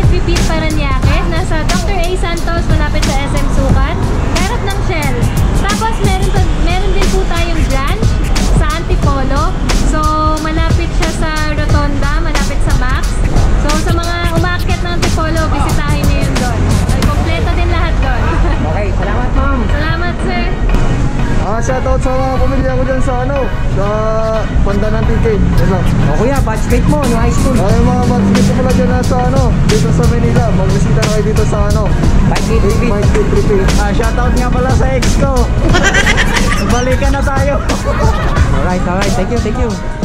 Repeat Parañaque. Nasa Dr. A. Santos, malapit sa SM Sukat. Harap ng Shell. Tapos meron din po tayong branch sa Antipolo. So malapit siya sa Rotonda, malapit sa Max. So sa mga umaakyat ng Antipolo, bisitahin niyo yun doon. Kompleto din lahat doon. Okay, salamat ma'am. Salamat sir. Shoutout sa mga pamilya ko dyan sa sa Pandanan TK. O kuya, batchmate mo, no high school. Ay mga batchmate ko pala dyan sa dito sa Manila. Magbisita na kayo dito sa Bike Repeat. Shoutout nga pala sa ex ko. Balikan na tayo. Alright, thank you.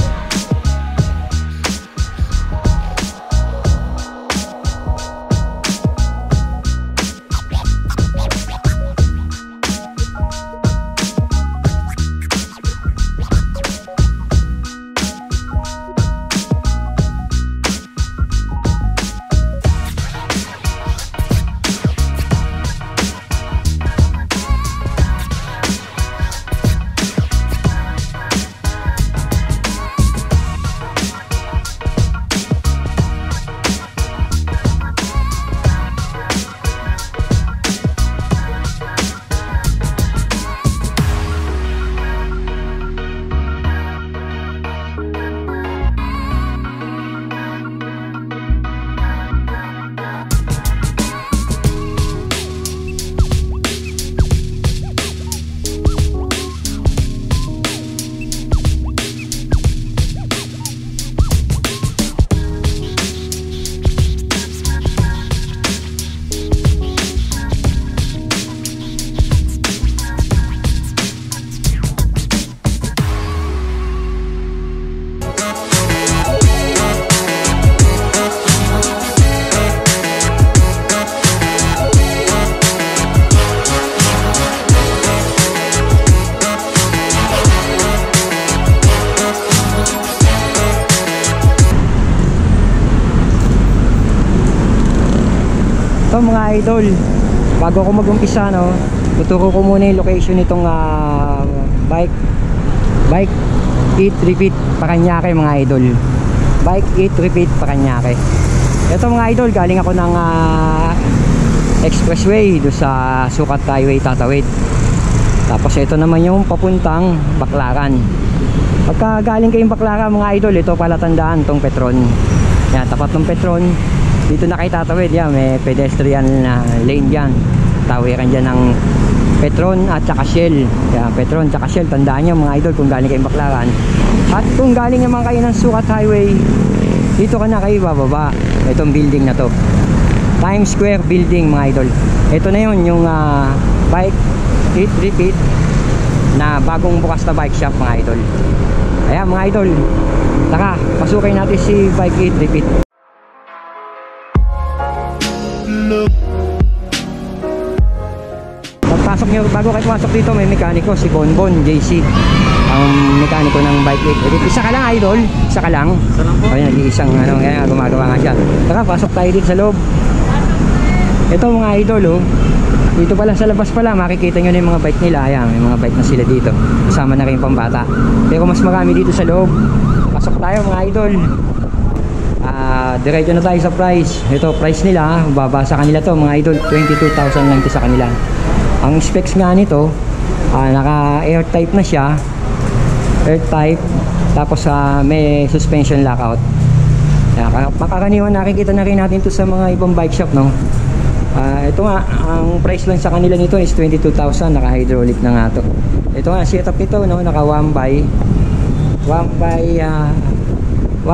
So mga idol, bago ako mag-umpisa tuturo ko muna yung location nitong Bike Eat Repeat Parañaque mga idol. Bike Eat Repeat Parañaque. Ito mga idol, galing ako ng expressway do sa Sukat Highway tatawid. Tapos ito naman yung papuntang Baclaran. Pagka galing kayong Baclaran mga idol, ito pala tandaan tong Petron. Yan, tapat ng Petron. Dito na kayo tatawid, yan, may pedestrian lane dyan. Tawiran dyan ng Petron at saka Shell. Yan, Petron at saka Shell, tandaan nyo mga idol kung galing kayong Baclaran. At kung galing naman kayo ng Sukat Highway, dito ka na kayo bababa. Itong building na to, Times Square building mga idol. Ito na yun, yung Bike Eat Repeat na bagong bukas na bike shop mga idol. Ayan mga idol, taka, pasukin natin si Bike Eat Repeat. Pagpasok nyo, bago kayo pumasok dito, may mekaniko, si Bonbon JC, ang mekaniko ng Bike Eat Repeat. Isa ka lang idol, isa ka lang. O yan, isang kaya gumagawa nga siya. Taka, pasok tayo dito sa loob. Ito mga idol, dito pala sa labas pala, makikita nyo na yung mga bike nila. Ayan, may mga bike na sila dito. Kasama na rin yung pambata. Pero mas marami dito sa loob. Pasok tayo mga idol. Diretso na tayo sa price. Ito, price nila, baba sa kanila to mga idol, 22,000 lang ito sa kanila. Ang specs nga nito, naka air type na siya. Air type. Tapos may suspension lockout. Makakaniwan, nakikita na rin natin to sa mga ibang bike shop, no? Ito nga, ang price lang sa kanila nito is 22,000, naka hydraulic na nga to. Ito nga, setup nito, no? Naka 1 by 1, 2, 3, 4, 5, 6, 7, 8, 9, 10.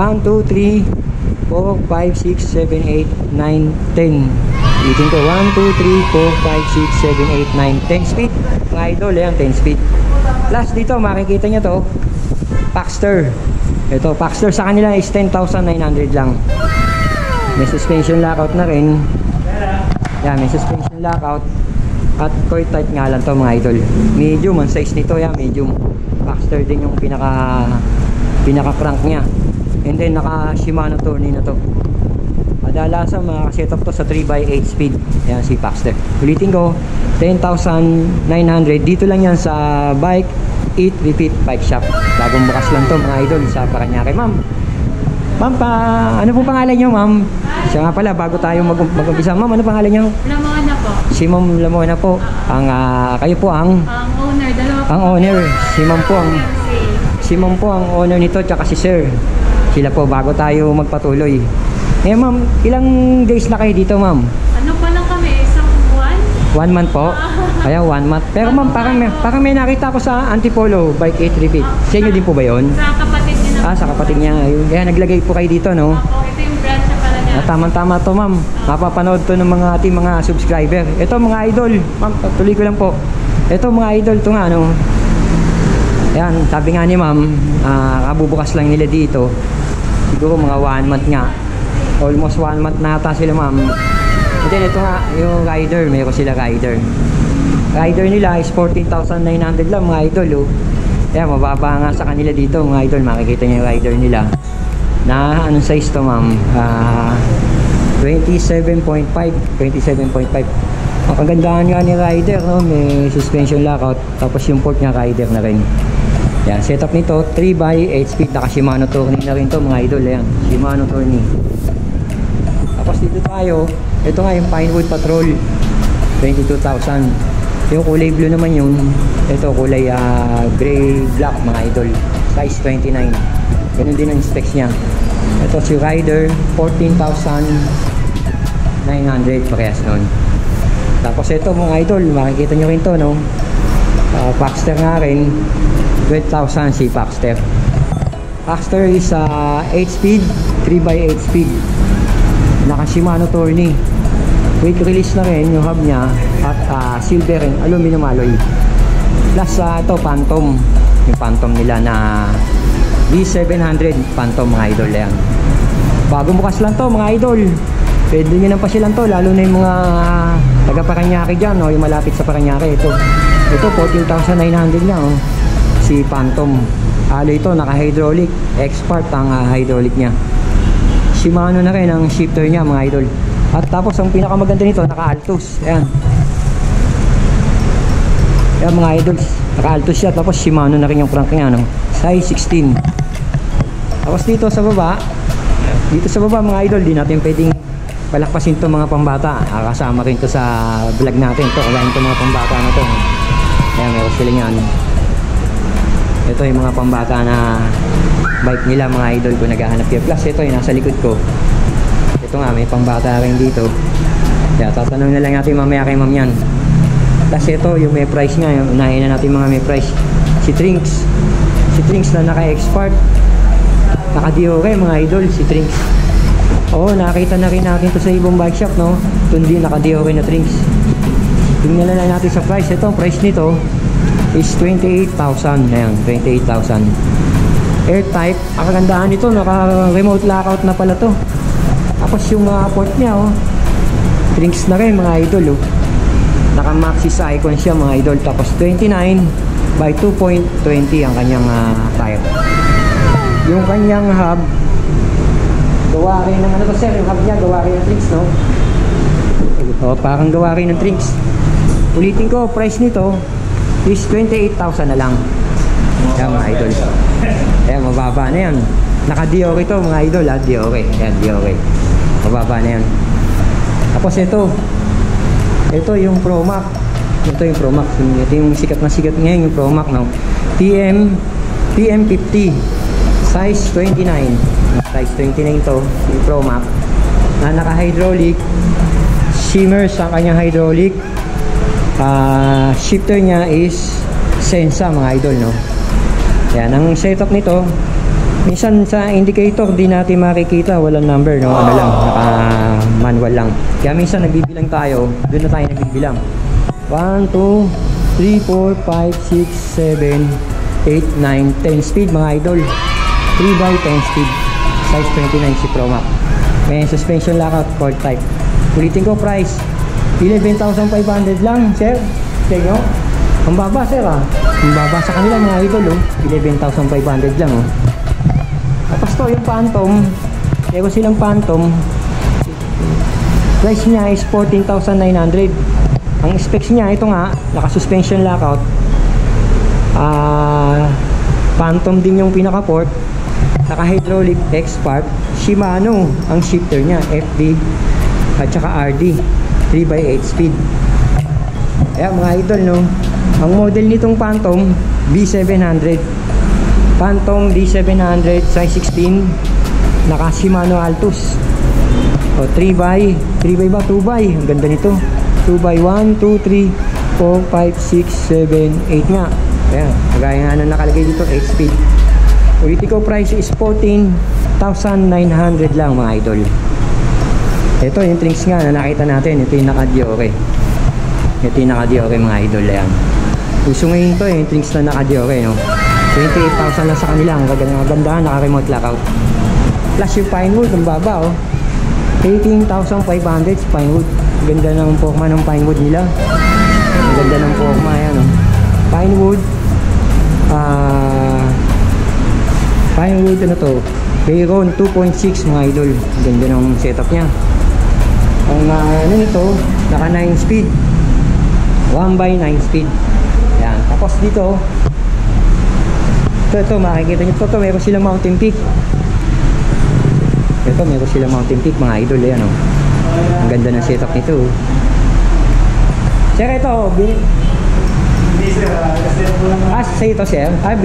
Ulitin ko, 1, 2, 3, 4, 5, 6, 7, 8, 9, 10 speed. Mga idol, yan, 10 speed. Plus dito, makikita nyo to, Paxter. Ito, Paxter sa kanila is 10,900 lang. May suspension lockout na rin. Yan, may suspension lockout. At coil type nga lang to mga idol. Medium, ang size nito, yan, medium. Paxter din yung pinaka crank nya. And then naka Shimano Tourney na to. Kadalasan makaka-setup to sa 3x8 speed. Yan si Paxter. Ulitin ko, 10,900. Dito lang yan sa Bike Eat Repeat Bike Shop. Bagong bukas lang to mga idol sa Parañaque. Ma'am, Ma'am, ano po pangalan niyo, ma'am? Siya nga pala, bago tayo mag-umpisa. Ma'am, ano pangalan niyo? Lamona po. Si Ma'am Lamona po. Kayo po ang Ang owner, dalawa po. ang owner. Si Ma'am po ang owner nito, tsaka si Sir. Sila po, bago tayo magpatuloy. Eh, ma'am, ilang days na kayo dito, ma'am? Ano pa lang kami, isang buwan? 1 month po? Kaya 1 month. Pero ma'am, parang may nakita ko sa Antipolo Bike 8 Sa inyo din po ba yun? Sa kapatid niya na. Sa kapatid niya. Ayun. Kaya naglagay po kayo dito, no? Opo, ito yung branch na pala niya. Tama-tama to, ma'am. Mapapanood to ng mga ating mga subscriber. Ito, mga idol. Ma'am, tuloy ko lang po. Ito, mga idol, to nga, no? Ayan, sabi nga ni ma'am, kabubukas lang nila dito. Siguro mga 1 month nga. Almost 1 month na ata sila, ma'am. And then, ito nga, yung rider. Mayroon sila rider. Rider nila is 14,900 lang, mga idol, oh. Kaya mababa nga sa kanila dito, mga idol. Makikita niyo yung rider nila. Na anong size to, ma'am? 27.5. Ang kagandahan nga ni rider, no? May suspension lockout. Tapos yung port niya rider na rin. Yan, setup nito 3x8 speed. Naka Shimano Tourney na rin to, mga idol. Yan, Shimano Tourney. Tapos dito tayo, ito nga yung Pinewood Patrol 22,000. Yung kulay blue naman yun. Ito kulay gray black, mga idol. Size 29. Ganun din ang specs niya. Ito si Rider 14,900, parehas nun. Tapos ito, mga idol, makikita nyo rin to, no? Paxter nga rin 12,000 si Paxter. Paxter is 8 speed, 3x8 speed. Naka Shimano Tourney. Quick release na rin yung hub niya. At silver and aluminum alloy. Plus ito Phantom. Yung Phantom nila na B700 Phantom, mga idol yan. Bagong bukas lang to, mga idol. Pwede nyo nang pasilan to. Lalo na yung mga taga Paranaque dyan, no? Yung malapit sa Paranaque. Ito 14,900 lang, oh. Si Phantom. Alloy ito, naka hydraulic. Expert ang hydraulic niya. Shimano na rin ang shifter niya, mga idol. At tapos ang pinakamaganda nito, naka Altus. Ayan. Ayan, mga idol, naka Altus siya. Tapos Shimano na rin yung crank niya, no? Size 16. Tapos dito sa baba, mga idol, di natin pwedeng palakpasin to, mga pambata. Kasama rin to sa vlog natin to. Kaya ito mga pambata na to. Ayan, meron sila yan. Ito yung mga pambata na bike nila, mga idol, kung naghahanap kayo. Plus ito yung nasa likod ko. Ito nga, may pambata rin dito. Kaya tatanong na lang natin mamaya kay ma'am yan. Plus ito yung may price nga. Unahin na natin mga may price. Si Trinks na naka-expert, naka-DORE, mga idol. Si Trinks, oo, nakita na rin natin to sa ibang bike shop, no? Tundi, naka-DORE na Trinks. Tingnan na lang natin sa price. Ito, ang price nito is 28,000. Ayan, 28,000. Air type. Ang kagandahan nito, naka-remote lockout na pala to. Tapos yung port niya, oh, Trinks na rin, mga idol, oh. Naka-maxis icon siya, mga idol. Tapos 29 by 2.20 ang kanyang tire. Yung kanyang hub, gawa rin ng ano to, sir, yung hub niya gawa rin ng Trinks, no? O, parang gawa rin ng Trinks. Ulitin ko, price nito is 28,000 na lang. Yan, mga idol. Ayan, mababa na yan. Naka-DORE ito, mga idol, ha? DORE. Ayan, DORE. Mababa na yan. Tapos ito yung Promac. Ito yung Promac. Ito yung sikat na sikat ngayon, yung Promac, no? PM50. Size 29. Size 29 to, yung Promac. Na naka-hydraulic. Shimmers ang kanyang hydraulic. Shifter niya is Sensa, mga idol, no? Yan, ang setup nito, minsan sa indicator di natin makikita, walang number, no? Ano lang, naka-manual lang. Kaya minsan nagbibilang tayo, doon na tayo nagbibilang. 1, 2, 3, 4, 5, 6, 7, 8, 9, 10 speed, mga idol. 3x10 speed. Size 29 si Promac. May suspension lockout, cord type. Ulitin ko, price 11,500 lang, sir. Check nyo. Ang baba, sir, ah. Ang baba sa kanila, mga idol, oh. 11,500 lang, oh. Tapos to, yung Phantom. Ewan silang Phantom. Price niya is 14,900. Ang specs niya, ito nga, naka-suspension lockout. Phantom din yung pinaka-port. Naka hydraulic X-Spark. Shimano ang shifter niya, FD at saka RD 3x8 speed. Ayan mga idol, no. Ang model nitong Phantom B700. Phantom B700 size 16. Naka Shimano Altus. O 3x ba? 2x. Ang ganda nito. 2x 1, 2, 3, 4, 5, 6, 7, 8 nga. Ayan. Kagaya nga na nakalagay dito, 8 speed. Ulitin ko, price is 14,900 lang mga idol. Ito yung trinks nga na nakita natin. Ito yung naka-Diore. Ito yung naka-Diore mga idol. Ayan. Uso ngayon to yung trinks na naka-Diore, no? 28,000 lang sa kanila. Ang ganda, naka-remote lockout. Plus yung Pinewood, ang baba, oh. 18,500 Pinewood. Ganda ng forma ng Pinewood nila. Ang ganda ng forma, ayan, oh. Pinewood. Pinewood, ano to? Veyron 2.6 mga idol. Ang ganda ng setup niya. Ang ano nito, naka 9 speed. 1x9 speed. Ayan. Tapos dito, ito makikita nyo ito, meron silang Mountain Peak. Ito, meron silang Mountain Peak mga idol. Ayan, oh. Ang ganda ng setup nito. Sir, ito, sa ito, sir.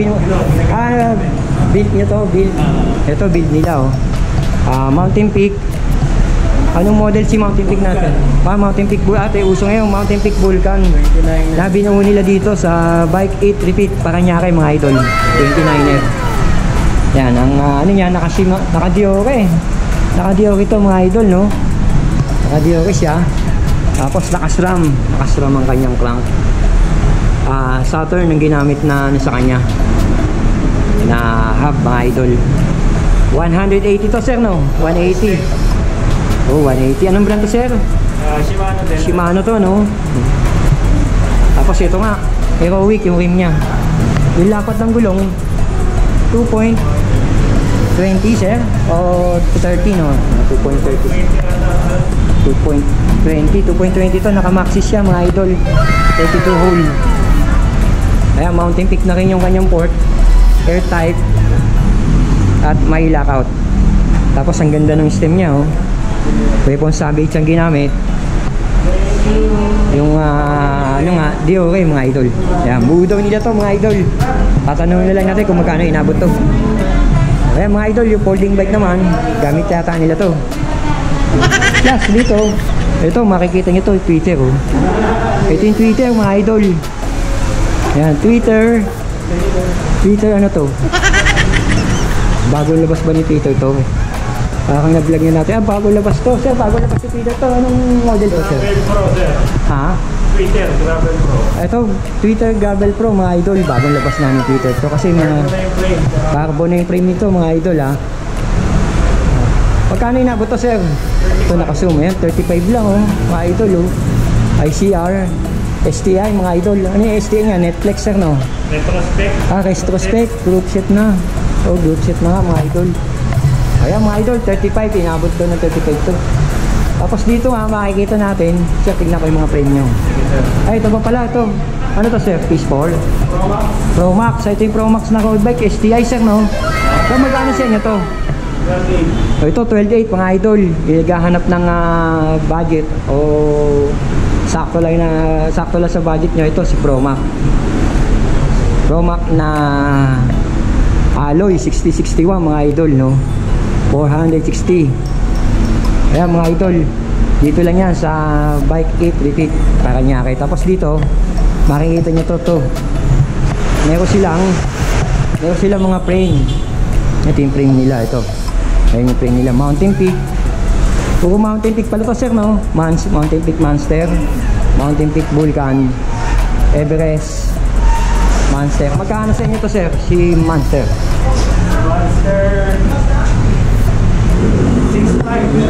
Build nyo to, build. Ito, build nila, oh. Mountain Peak. Anong model si Mountain Peak natin? Mountain Peak, ate, uso ngayon, Mountain Peak Vulcan. Na binuo nila dito sa Bike 8 Repeat, Paranaque mga idol. 29er. Yan, ang ano niya, naka-Diore. Naka-Diore ito mga idol, no? Naka-Diore siya. Tapos naka-SRAM. Naka-SRAM ang kanyang crank. Saturn ang ginamit na ano sa kanya. Na hub mga idol. 180 to sir, no? 180. Oh, 180. Anong brand to sir? Shimano din. Shimano to, no? Tapos ito nga, Heroic yung rim niya. Yung lapat ng gulong 2.20 sir? O 30, no? 2.20 to, naka-maxis siya mga idol. 32 hole. Ayan, Mountain Peak na rin yung kanyang port. Air type at may lockout. Tapos ang ganda ng stem niya, oh. Weapon savage ang ginamit. Yung ano nga, Diore mga idol. Ayan, buo daw nila to mga idol. Tatanungin na lang natin kung magkano inabot to. Ayan mga idol, yung folding bike naman, gamit yata nila to. Plus dito, ito makikita nyo to, Twitter, oh. Ito yung Twitter mga idol. Ayan, Twitter ano to? Bagong labas ba ni Twitter to? Parang na-vlog nyo natin. Bagong labas to. Sir, bagong labas si Twitter to. Anong model to, sir? Gravel Pro, sir. Ha? Twitter, Gravel Pro. Ito, Twitter Gravel Pro, mga idol. Bagong labas na ni Twitter to. Kasi mga carbon na yung frame nito, mga idol, ha? Pagkano inabot to, sir? Ito, naka-zoom. Ayan, 35 lang, oh. Mga idol, oh. ICR, STI, mga idol. Ano yung STI nga? Netflix, sir, no? Retrospect. Retrospect. Group set na. Oh, group set na nga, mga idol. Ayan mga idol, 35, inabot doon ng 35 to. Tapos dito nga, makikita natin, sir, tignan ko yung mga frame nyo. Ay, ito pa pala, ito. Ano to sir? Peaceful? Pro Max. Ito yung Pro Max na road bike, STI sir, no? So, magkano siya nyo to? 12.8. Ito, 12.8 mga idol. Igahanap ng budget o sakto lang sa budget nyo. Ito si Pro Max. Pro Max na alloy, 6061 mga idol, no? 460. Ayan mga idol, dito lang yan sa Bike 8 Repeat Paranaque. Tapos dito makikita nyo to. Meron silang mga frame. Ito yung frame nila, ito. Ayan yung frame nila, Mountain Peak. Puro Mountain Peak pala to sir, no? Mountain Peak Monster, Mountain Peak Vulcan, Everest, Monster. Magkano sa inyo to sir, si Monster? Monster 6.5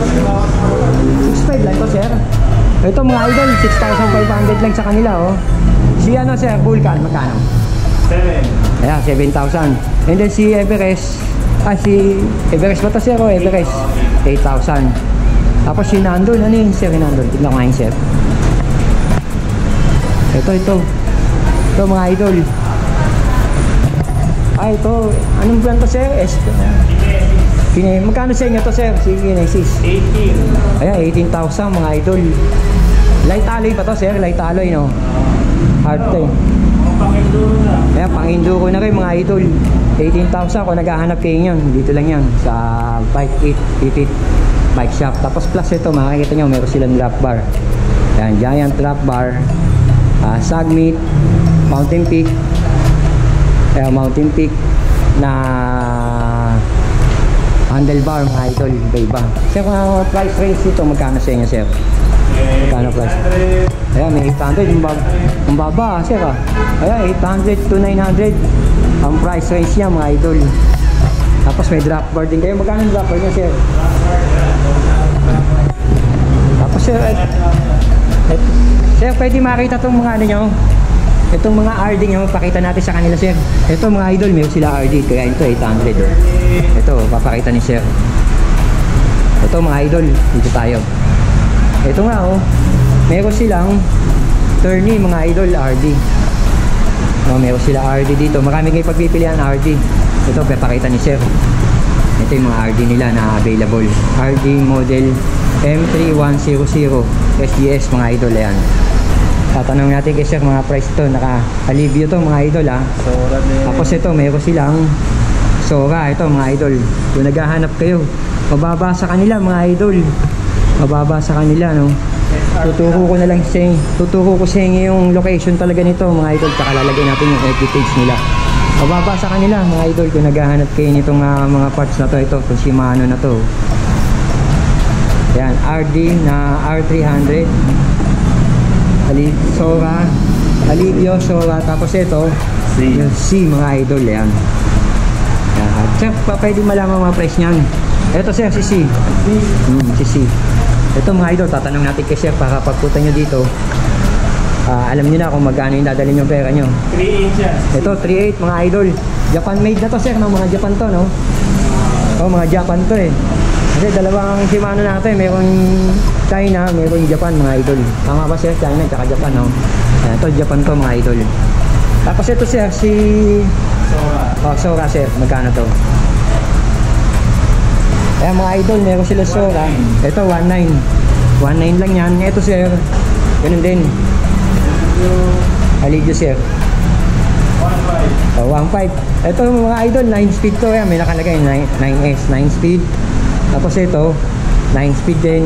lang to sir. Ito mga idol, 6,500 lang sa kanila, oh. Si ano sir, Vulcan, magkano? 7. Ayan, 7,000. And then si Everest, si Everest ba to sir, oh? Everest 8,000. Tapos si Nandol, ano yun sir, Nandol? Tignan ko nga yun sir. Ito mga idol. Ay, ito. Anong brand to, sir? Magkano sa inyo to, sir? Si Kinesis. 18. Ayan, 18,000 mga idol. Light alloy pa to, sir? Light alloy, no? Hard to eh. Ayan, pang-enduro na rin mga idol. 18,000 kung naghahanap kayo yan. Dito lang yan sa Bike 8 Bike Shop. Tapos plus ito, makikita nyo, meron silang drop bar. Ayan, giant drop bar. Sagmit, Mountain Peak. Ayan, Mountain Peak na handlebar mga idol, iba-iba. Sir, kung price range dito, magkano sa inyo, sir? Magkano price? Ayan, may 800, ang baba, sir ah. Ayan, 800 to 900 ang price range niya mga idol. Tapos may drop bar din kayo. Magkano ang drop bar niya, sir? Tapos sir, sir, pwede makita itong mga ano nyo, itong mga RD nyo, pakita natin sa kanila, sir. Ito mga idol, may sila RD, kaya ito 800 oh. Ito, papakita ni sir. Ito mga idol, dito tayo. Ito nga oh, meron silang tourney mga idol, RD. Meron sila RD dito, marami kayo pagpipilian RD. Ito, papakita ni sir. Ito yung mga RD nila na available. RD model M3100 SGS mga idol, ayan. Tatanong natin kay sir mga price ito, naka-alivio to mga idol ha. Tapos ito, meron silang Sora, ito mga idol. Kung naghahanap kayo, mababa sa kanila mga idol. Mababa sa kanila, no. Tuturo ko sa inyo yung location talaga nito mga idol, tsaka lalagay natin yung FB page nila. Mababa sa kanila mga idol kung naghahanap kayo nitong mga parts na to. Ito, kung Shimano na to. Ayan, RD na R300 Sora, Alivio, Sora. Tapos ito, yung C mga idol, yan. Sir, pwede malaman mga price niyan. Ito sir, si C. Si C. Ito mga idol, tatanong natin kay sir para pagpunta nyo dito, alam nyo na kung magkano yung dadalhin yung pera nyo. 3 inches. Ito, 3.8 mga idol. Japan made na to sir, no? Mga Japan to, no? Oh, mga Japan to eh. Kasi dalawang Shimano natin, mayroong China, mayroong Japan mga idol. Tama ba sir? China at Japan, no? Ito, Japan to mga idol. Tapos ito sir, si Sora. Sora sir, magkano to? Ayan mga idol, meron sila Sora. Ito, 1.9. 1.9 lang yan. Ito sir, ganun din. Alivio sir. 1.5. 1.5. Ito mga idol, 9 speed to. Ayan, may nakalagay 9S, 9 speed. Tapos ito, 9 speed din.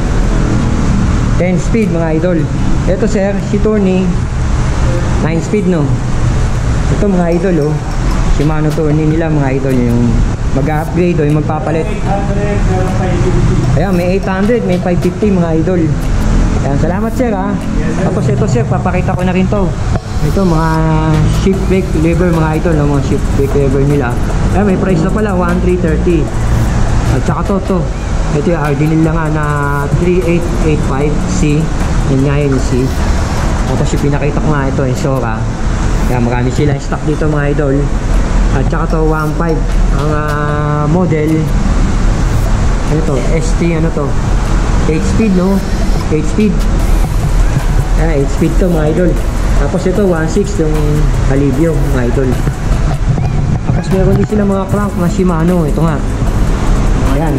10 speed mga idol. Ito sir, si Tony, 9 speed no. Ito mga idol oh, Shimano Tourney nila mga idol, yung mag-upgrade o yung magpapalit. 800, Ayan, may 800, may 550 mga idol. Ayan, salamat sir ha. Tapos ito sir, papakita ko na rin to. Ito mga shift brake lever mga idol, no? Mga shift brake lever nila. Ayan, may price na pala, 1,330. At saka to. Ito yung RD nila nga na 3885C. Yan nga yun C. Tapos yung pinakita ko nga ito, Sora. Kaya marami sila stock dito mga idol. At saka to 1.5 ang model. Ano to? ST ano to? 8 speed no? 8 speed. 8 speed to mga idol. Tapos ito 1.6 yung Alivio mga idol. Tapos meron din sila mga crank na Shimano. Ito nga. Ayan.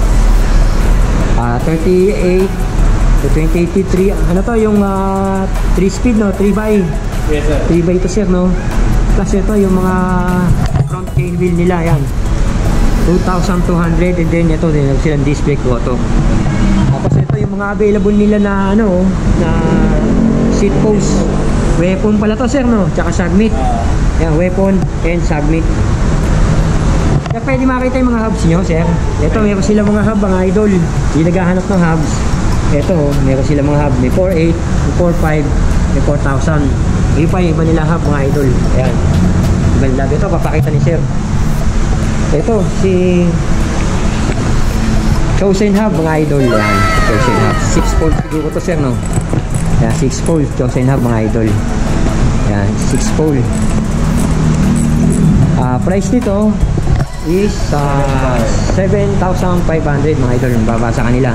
38 to 2083. Ano to yung 3 speed no? 3x. Yes sir. 3x to sir no? Plus ito yung mga front tail wheel nila, yan 2,200 and then ito din silang display auto. Tapos ito yung mga available nila na ano, na seat post. Weapon pala to sir no, tsaka submit. Yan, weapon and submit. Kaya pwede makita yung mga hubs nyo sir. Ito meron sila mga hub mga idol. Yung naghahanap ng hubs. Ito meron sila mga hub. May 4.8, may 4.5, may 4,000. Iba yung iba nila hub mga idol. Ayan, iba nila. Ito papakita ni sir. Ito si Chosen Hub mga idol. Ayan, Chosen Hub 6-fold siguro to sir no. Ayan, 6-fold Chosen Hub mga idol. Ayan, 6-fold. Price nito is 7,500 mga idol. Baba sa kanila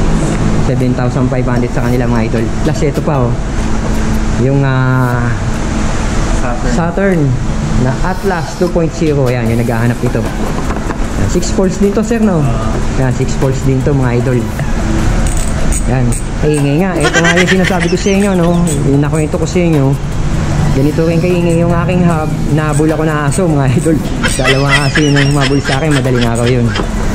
7,500 sa kanila mga idol. Plus ito pa oh, yung Saturn na Atlas 2.0. Yan, yung naghahanap nito. 6 volts din to, sir, no? Yan, 6 volts din to, mga idol. Yan, kaingay nga. Ito nga yung sinasabi ko sa inyo, no? Yung nakwento ko sa inyo. Ganito rin kaingay yung aking hub. Nabul ako na aso, mga idol. Dalawang aso yun ang mabul sa akin. Madaling araw yun.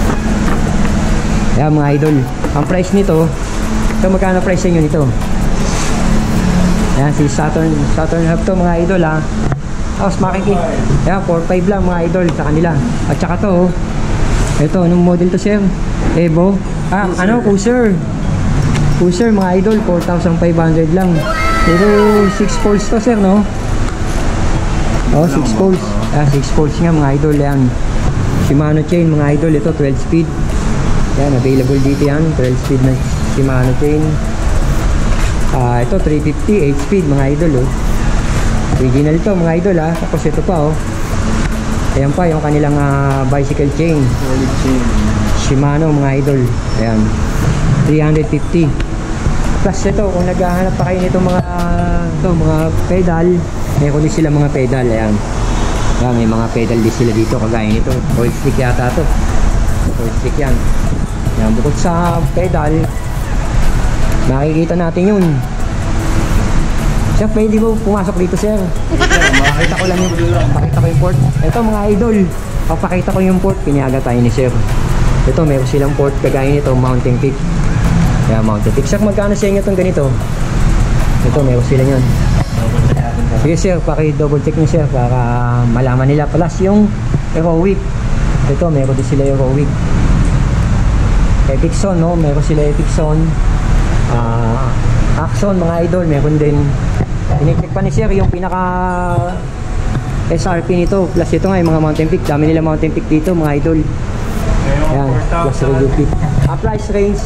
Yan, mga idol. Ang price nito, ito magkano price sa inyo nito? Yan, si Saturn hub to, mga idol, ha. Tapos makikita. Yan, 4.5 lang, mga idol, sa kanila. At saka to, ito, anong model to, sir? Evo. Ano, Cruiser, mga idol, 4,500 lang. Pero 6 volts to, sir, no? 6 volts. 6 volts nga, mga idol, yan. Shimano chain, mga idol, ito 12 speed. Yan, available dito yan, 12 speed na Shimano chain. Ito 350, 8 speed, mga idol, oh. Original to, mga idol, ha. Tapos ito pa, oh. Ayan pa, yung kanilang bicycle chain. Shimano, mga idol. Ayan, 350. Plus ito, kung naghahanap pa kayo nito mga pedal, meron din sila mga pedal. Ayan. Ayan, may mga pedal din sila dito, kagaya nito. Oil stick yata to. Oil stick yan. Ayan, bukod sa pedal, makikita natin yun. Sir, pwede mo pumasok dito, sir? Pakita ko lang yung port. Ito, mga idol, pakita ko yung port, pinayaga tayo ni sir. Ito, meron silang port, kagaya nito, Mountain Peak. Kaya Mountain Peak. Sir, magkano sa inyo itong ganito? Ito, meron sila yun. Sige, sir, paki-double check nyo, sir, para malaman nila. Plus yung Aerowick. Ito, meron din sila Aerowick. Epicson, no? Meron sila Epicson. Axon, mga idol, meron din. Tinicheck pa ni sir yung pinaka SRP nito. Plus ito nga yung mga Mountain Peak. Dami nila Mountain Peak dito, mga idol. Ayan, plus review peak. Price range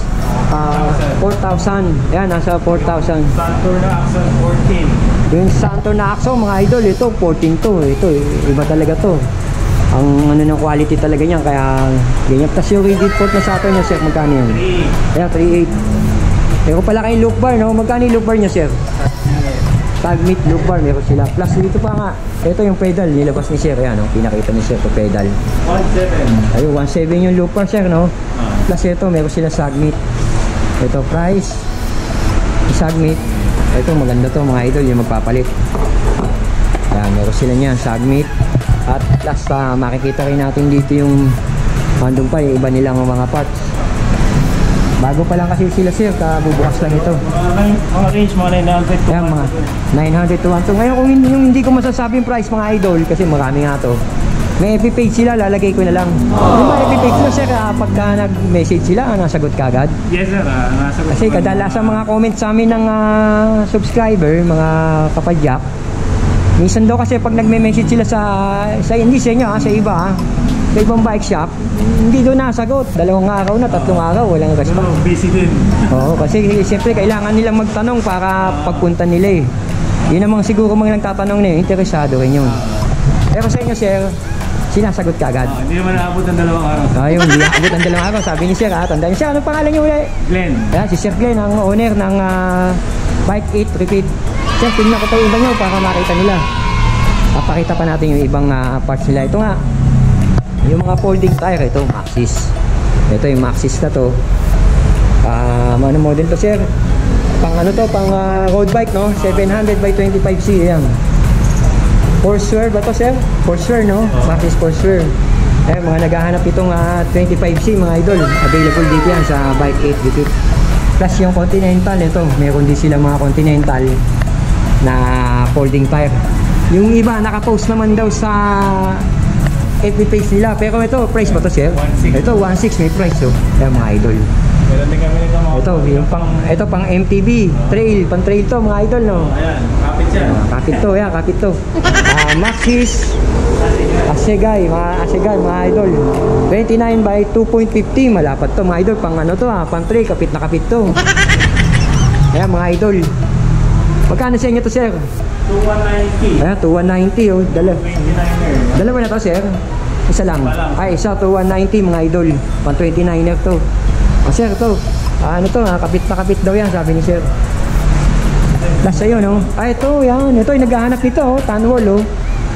4,000. Ayan, nasa 4,000. Santor na Axon 14. Yung Santor na Axon, mga idol, ito 14 to. Ito, iba talaga to. Ang ano ng quality talaga niyan, kaya ganyan. Tapos yung rigid port na Saturn niya, sir, magkano yan? 3. Ayan, 3.8. Meron pala kayong loop bar, no? Magkano yung loop bar niya, sir? Tag-meet loop bar, meron sila. Plus dito pa nga, ito yung pedal, nilabas ni sir. Ayan, no? Pinakita ni sir ito pedal. 1.7. Ayun, 1.7 yung loop bar, sir, no? Plus ito, meron sila sag-meet. Ito, price. Sag-meet. Ito, maganda to, mga idol, yung magpapalit. Ayan, meron sila niyan, sag-meet. At plus, makikita rin natin dito yung andun pa, yung iba nilang mga parts. Bago pa lang kasi sila, sir, kabubukas lang ito. Mga range, mga 900 to 1. Ayan, mga 900 to 1. So ngayon, kung yung hindi ko masasabing price, mga idol, kasi marami nga to, may FB page sila, lalagay ko na lang. Yung mga FB page mo, sir, pagka nag-message sila, nasagot ka agad? Yes, sir, nasagot. Kasi kadalasan mga comment sa amin ng subscriber, mga kapadyak, minsan daw kasi pag nagme-message sila sa hindi sa inyo, sa iba, sa ibang bike shop, hindi doon nasagot. 2 araw na, 3 araw, walang response. Busy din. Oo, kasi siyempre kailangan nilang magtanong para pagpunta nila, eh. Yun namang siguro mga nagtatanong na, interesado rin yun. Pero sa inyo, sir, sinasagot ka agad. Hindi naman naabot ng 2 araw. Ayun, hindi naabot ng 2 araw. Sabi ni sir, tandaan niyo, sir, anong pangalan niyo ulit? Glenn. Ayan, si Sir Glenn, ang owner ng Bike 8 Repeat. Sir, tingnan ko tayo iba nyo para makita nila. Papakita pa natin yung ibang parts nila. Ito nga, yung mga folding tire, ito Maxxis. Ito yung Maxxis na to. Ano model to, sir? Pang ano to, pang road bike, no? 700 by 25C, yan. Foursquare ba to, sir? Foursquare, no? Maxxis Foursquare. Mga naghahanap itong 25C, mga idol. Available dito yan sa Bike 8 Repeat. Plus yung Continental, ito, meron din sila mga Continental na folding tire. Yung iba, nakapost naman daw sa FB page nila. Pero ito, price ba to, sir? 1.6. Ito, 1.6 may price, oh. Ayan, mga idol. Meron din kami nito mga... Ito, pang MTB. Trail, pang trail to, mga idol, no? Ayan, kapit yan. Kapit to, yan, kapit to. Maxxis. Asegay, mga idol. 29 by 2.50. Malapat to, mga idol. Pang ano to, pang trail, kapit na kapit to. Ayan, mga idol. Magkano sa inyo to, sir? 2190. Ayan, 2,190, oh. 29er. Dalawa na to, sir? Isa lang. Ay, isa, 2,190, mga idol. Pang 29er to. Sir, to. Ano to, kapit na kapit daw yan, sabi ni sir. Plus sa'yo, no? Ito, yan. Ito, yung naghahanap nito, oh. Tanwall, oh.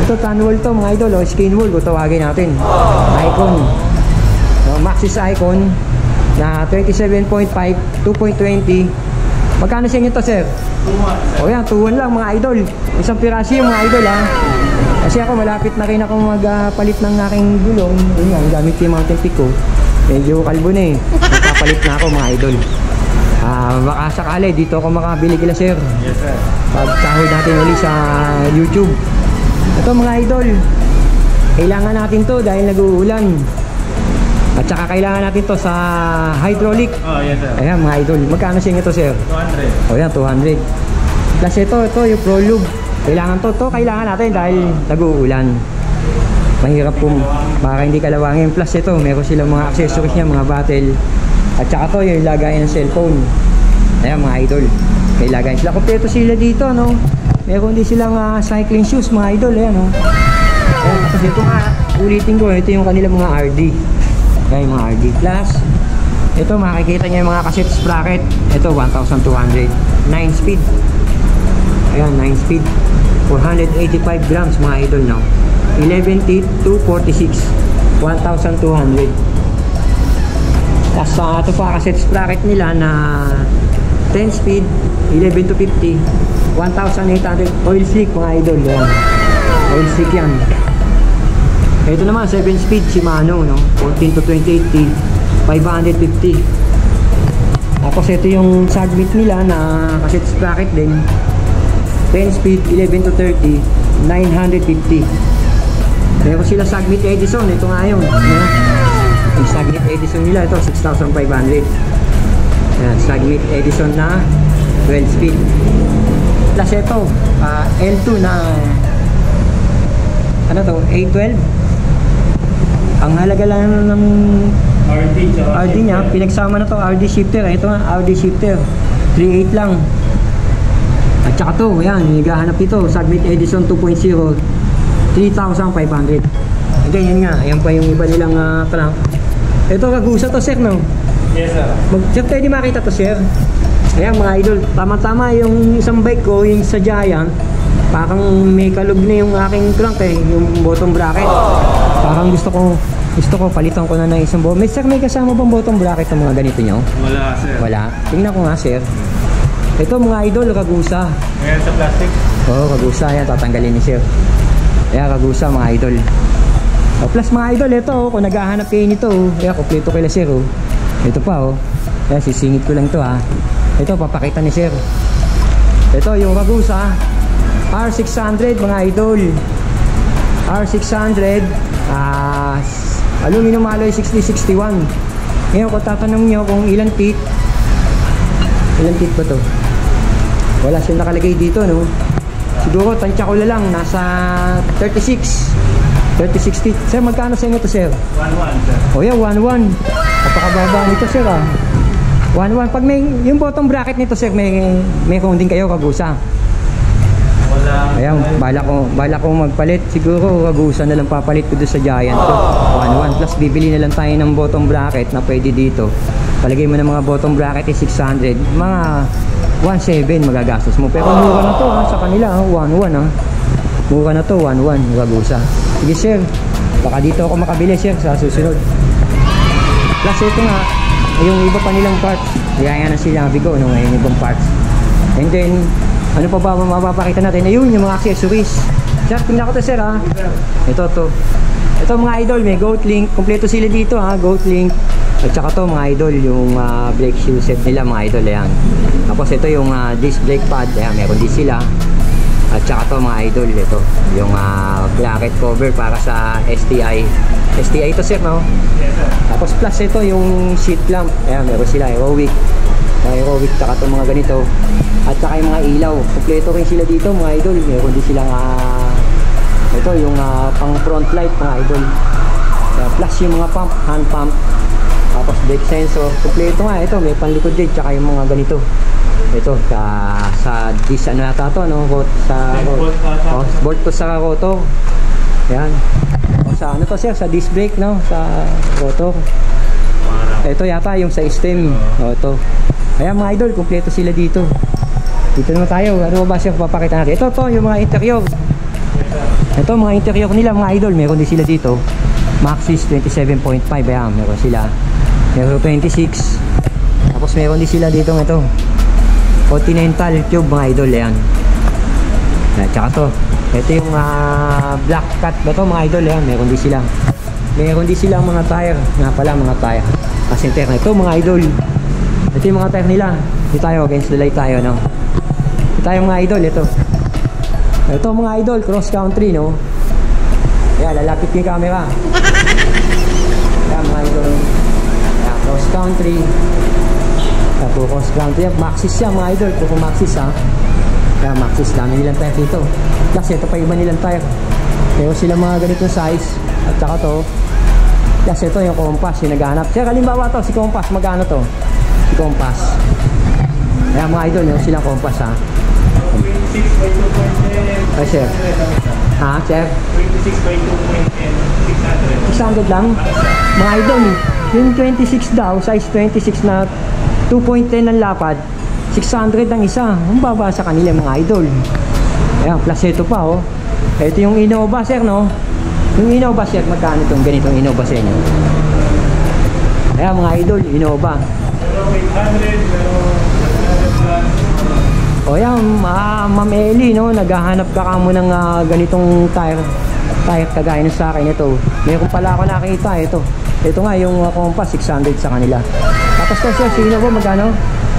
Ito Tanwall to mga idol, o skin wool kung tawagin natin. Icon. Maxxis Icon na 27.5, 2.20. Magkano sa inyo to, sir? 2-1. O yan, 2-1 lang mga idol. Isang piraso yung mga idol ha. Kasi ako malapit na rin akong magpalit ng aking gulong. Yun nga, gamit yung Mountain Peak ko. Medyo kalbo na eh. Magpapalit na ako mga idol. Baka sakali dito ako makabili kila sir. Yes, sir. Pag sahod natin uli sa YouTube. Ito mga idol, kailangan natin to dahil nag-uulan. At saka kailangan natin to sa hydraulic. Oh, yes, sir. Ayan mga idol, magkano siya ito sir? 200. O yan, 200. Plus ito yung Pro Lube. Kailangan to kailangan natin dahil nag-uulan. Mahirap po, baka hindi kalawangin. Plus ito, meron silang mga accessories niya, mga battle. At saka to yung lagayan ng cellphone. Ayan mga idol, may lagayan sila. Kompleto sila dito, no? Meron din silang cycling shoes mga idol. Ayan, no? Ayan, tapos ito nga, ulitin ko, ito yung kanilang mga RD. Ayan yung mga RD. Plus, ito makikita nyo yung mga cassette sprocket. Ito 1,200, 9 speed. Ayan, 9 speed, 485 grams mga idol, no? 11 teeth, 246, 1,200. Tapos ito pa cassette sprocket nila na 10 speed, 11 to 50, 1,800. Oil slick mga idol, yan. Oil slick yan. Ito naman 7 speed Shimano, no? 14 to 28 teeth, 550. Tapos ito yung submit nila na cassette sprocket din, 10 speed, 11 to 30, 950. Pero sila Sagmit Edison, ito nga yun. Yung Sagmit Edison nila, ito 6,500. Ayan, Sagmit Edison na 12 speed. Plus ito, L2 na ano to, A12. Ang halaga lang ng RD niya, pinagsama na to, RD shifter. Ito nga, RD shifter, 3.8 lang. At saka to, yan, nagahanap ito, Sagmit Edison 2.0, 3,500. Ganyan nga, ayan pa yung iba nilang crank. Ito kagusa to sir, no? Yes, sir. Sir, pwede makita to sir. Ayan mga idol, tama-tama yung isang bike ko, yung sa Giant. Parang may kalog na yung aking crank eh, yung bottom bracket. Parang gusto ko palitan ko na ng isang bottom. Sir, may kasama bang bottom bracket ng mga ganito nyo? Wala, sir. Wala. Tingnan ko nga sir. Ito mga idol, kagusa. Ngayon sa plastic. Oo, kagusa yan, tatanggalin ni sir. Ayan, kagusa mga idol. Plus mga idol, ito kung naghahanap kayo nito, ayan, kompleto kila sir. Ito pa ayan, sisingit ko lang to ha. Ito, papakita ni sir. Ito yung kagusa R600 mga idol. R600 aluminum alloy 6061. Ngayon kung tatanong nyo kung ilan feet ba to, wala siyang nakalagay dito, no? Siguro tansya ko lang, nasa 36 feet. Sir, magkano sa inyo to sir? 1-1, sir. O yan, 1-1. Napakababa nito sir 1-1. Pag may, yung bottom bracket nito sir, may kung din kayo kagusa. Wala. Ayan, bala ko magpalit. Siguro kagusa na lang papalit ko doon sa Giant ko. 1-1. Plus bibili na lang tayo ng bottom bracket na pwede dito. Palagay mo ng mga bottom bracket is 600. Mga 1.7 magagastos mo. Pero mura na to sa kanila 1-1 Mura na to 1-1 kagusa. Sige sir, baka dito ako makabili sir sa susunod. Plus ito nga, yung iba pa nilang parts. Kaya na sinabi ko, ngayon ibang parts. And then, ano pa ba mapapakita natin? Ayun, yung mga accessories. Sir, tingnan ko to sir Ito mga idol, may goat link. Kompleto sila dito goat link. At saka to mga idol, yung brake shoe set nila mga idol. Ayan. Tapos ito yung disc brake pad. Ayan, meron din sila. At saka to mga idol, ito yung bracket cover para sa STI ito sir, no? Yes, sir. Tapos plus ito yung seat lamp. Ayan, meron sila aerowick, tsaka to mga ganito. At saka yung mga ilaw, kompleto rin sila dito mga idol. Meron din silang ito yung pang front light mga idol. Plus yung mga pump, hand pump. Tapos brake sensor, kompleto nga. Ito may panlikod din, tsaka yung mga ganito. Ito sa dis ano yata to, no? Sa bolt to sa rotor. Yan. O sa ano to sir, sa disc brake, no? Sa rotor. Ito yata yung sa stem. O ito. Ayan mga idol, kompleto sila dito. Dito naman tayo. Ano ba sir papakita natin? Ito yung mga interior. Ito mga interior nila mga idol, meron din sila dito. Maxxis 27.5, ayan, meron sila. Meron 26. Tapos meron din sila dito ito. Continental tube mga idol, ayan. At saka to. Ito yung black cat ba to mga idol, ayan, meron din sila. Meron din sila mga tire, nga pala mga tire. Kasi ito mga idol. Ito yung mga tire nila. Dito tayo, against the light tayo, no? Ito tayo mga idol, ito. Ito mga idol, cross country, no? Ayan, lalapit yung camera. Ayan mga idol. Ayan, cross country. Ayan, po cross country. Maxxis yan mga idol, po Maxxis ha. Ayan, Maxxis, dami nilang tire dito. Kasi ito pa iba nilang tire. Pero sila mga ganitong size. At saka to. Kasi ito yung Compass, yung naghanap. Sir, halimbawa to, si Compass, magkano to? Si Compass. Ayan mga idol, yung silang Compass ha. 26 by 2.10. Ay sir. Ha, sir? 26 by 2.10. 600 lang? Mga idol, yung 26 daw, size 26 na 2.10 ng lapad, 600 ang isa. Ang baba sa kanila mga idol. Ayan, plus ito pa oh. Ito yung Innova sir, no? Yung Innova sir, magkano itong ganitong Innova sa inyo? Ayan mga idol, Innova. Pero 800, pero 700 O yan, Ma'am Ellie, no? Naghahanap ka mo ng ganitong tire kagaya ng sa akin ito. Meron pala ako nakita ito. Ito nga yung Compass 600 sa kanila. Tapos to sir, sino ba magkano?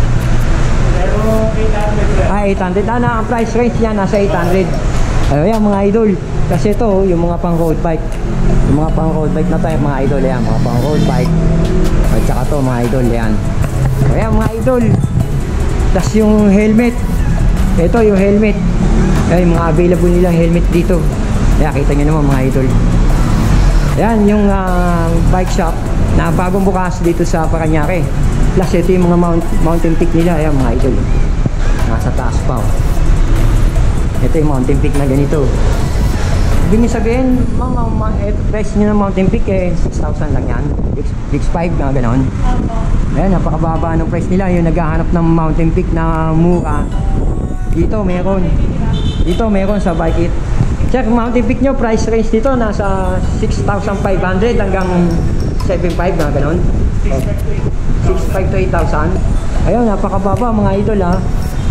Pero 800. 800 na ang price range niya nasa 800. Ayan mga idol. Kasi ito yung mga pang road bike. Yung mga pang road bike na tayo mga idol, yan, mga pang road bike. At saka to mga idol, yan. Ayan mga idol. Tapos yung helmet. Ito yung helmet. Ayan, yung mga available nilang helmet dito. Ayan, kita nyo naman mga idol. Ayan, yung bike shop na bagong bukas dito sa Parañaque. Plus ito yung mga mountain peak nila. Ayan mga idol. Nasa taas pa oh. Ito yung mountain peak na ganito. Ibig sabihin, price nyo ng mountain peak eh 6,000 lang yan. X5 na ganon. Ayan, napakababa ng price nila. Yung naghahanap ng mountain peak na mura. Dito meron. Dito meron sa Bike It. Check mountain peak nyo, price range dito nasa 6,500 hanggang 7,500 na ganon. 6,500 to 8,000. Ayun, napakababa mga idol ha.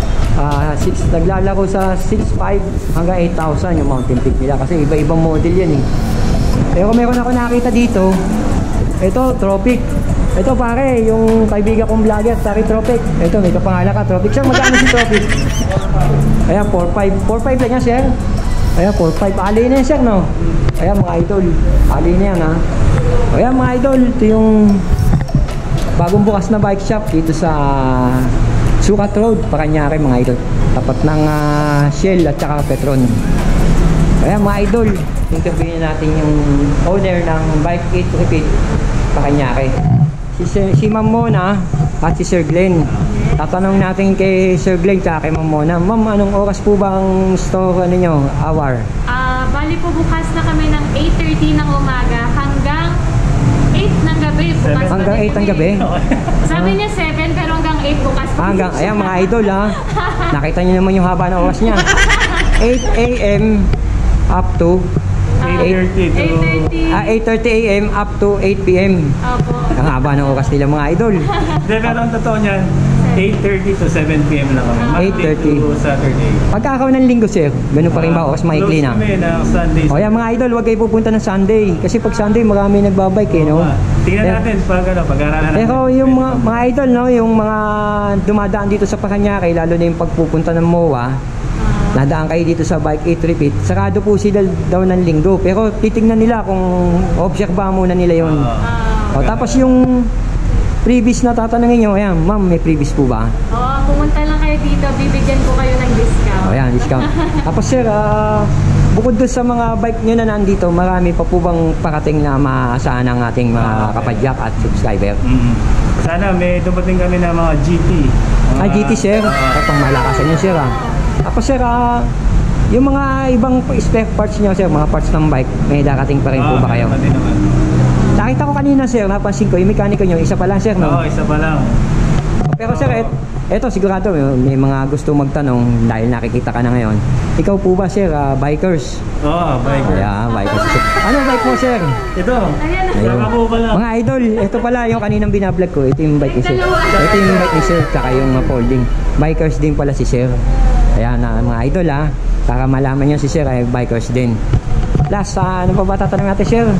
Naglalaro sa 6,500 hanggang 8,000 yung mountain peak nila kasi iba-ibang model yan eh. Pero meron ako nakita dito. Ito, Tropic. Ito pare, yung kaibigan kong vlogger, Tari Tropic. Ito, may kapangalan ka, Tropic. Sir, magkano si Tropic? Ayan, 4,500. 4,500 lang yan, sir. Ayan, 4,500. Ali na yan, sir, no? Ayan, mga idol. Ali na yan, ha? Ayan, mga idol. Ito yung bagong bukas na bike shop dito sa Sukat Road, Parañaque, mga idol. Tapat ng Shell at saka Petron. Ayan, mga idol. Interviewin natin yung owner ng Bike It Repeat, Parañaque. Si Ma'am Mona at si Sir Glenn. Tatanong natin kay Sir Glenn at kay Ma'am Mona. Ma'am, anong oras po ba ang store nyo? Hour? Bali po bukas na kami ng 8:30 ng umaga hanggang 8 ng gabi. Bukas Hanggang 8 ng gabi? Sabi niya 7 pero hanggang 8 bukas po. Hanggang, ayan mga idol ha. Nakita nyo naman yung haba ng oras niya. 8 a.m. up to 8:30 to 8:30 a.m. up to 8 p.m. Opo. Ang haba ng oras nila mga idol. Hindi, pero ang totoo niyan, 8:30 to 7 p.m. lang kami. Monday 8:30 to Saturday. Pagkakaw ng linggo sir, ganun pa rin ba oras maikli na? Close kami ng Sunday. O yan mga idol, huwag kayo pupunta ng Sunday. Kasi pag Sunday marami nagbabike eh, no? Tingnan natin pag-aralan natin. Pero yung mga idol, no, yung mga dumadaan dito sa Parañaque, lalo na yung pagpupunta ng MOA, nadaan kayo dito sa Bike It Repeat, sarado po sila daw ng linggo. Pero titingnan nila kung obserba muna nila yun. O tapos yung previous na tatanungin nyo, ayan, ma'am, may previous po ba? Oo, pumunta lang kayo dito, bibigyan ko kayo ng discount. O yan, discount. Tapos sir, bukod doon sa mga bike nyo na nandito, marami pa po bang parating na maasahan ng ating mga kapadyak at subscriber? Sana may dumating kami ng mga GT. GT sir, pang malakasan nyo sir Tapos sir, yung mga ibang spare parts nyo sir, mga parts ng bike, may darating pa rin po ba kayo? Nakita ko kanina sir, napansin ko, yung mekaniko nyo, isa pa lang sir, no? Oo, isa pa lang. Pero sir, Eto sigurado may mga gusto magtanong dahil nakikita ka na ngayon. Ikaw po ba sir, bikers? Oo, biker. Ayan, bikers. Ano bike mo sir? Ito, Ayun. saka po pala. Mga idol, ito pala yung kaninang binablog ko. Ito yung bike ni sir. Ito yung bike ni sir, tsaka yung folding. Bikers din pala si sir. Ayan, mga idol para malaman nyo si sir ay bikers din. Last, ano pa ba tatanong natin sir?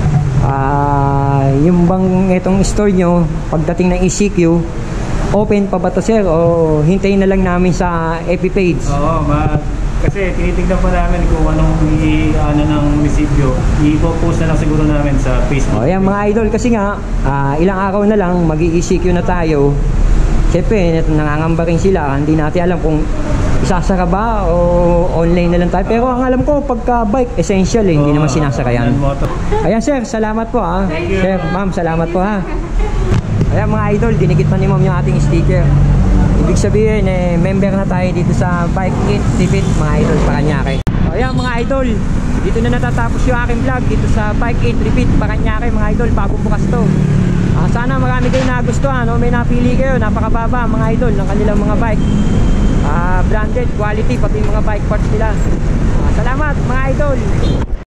Yung bang itong store nyo, pagdating ng ECQ, open pa ba to sir o hintayin na lang namin sa FB page? Oo, kasi tinitignan pa namin kung anong ano ng munisipyo. I-post na lang siguro namin sa Facebook. O yan mga idol, kasi nga ilang araw na lang mag-i-ECQ na tayo. Siyempre nangangamba rin sila, hindi natin alam kung isasara ba o online na lang tayo. Pero ang alam ko pagka bike essential hindi naman sinasara yan. Ayan sir, salamat po Sir, ma'am, salamat po Ayan mga idol, dinikit pa ni ma'am yung ating sticker. Ibig sabihin member na tayo dito sa Bike It Tipit mga idol, Paranaque. Ayan mga idol, dito na natatapos yung aking vlog dito sa Bike It Repeat Paranaque mga idol, bagong bukas to. Sana marami kayo nagustuhan, may napili kayo, napakababa mga idol ng kanilang mga bike. Branded, quality, pati yung mga bike parts nila. Salamat mga idol.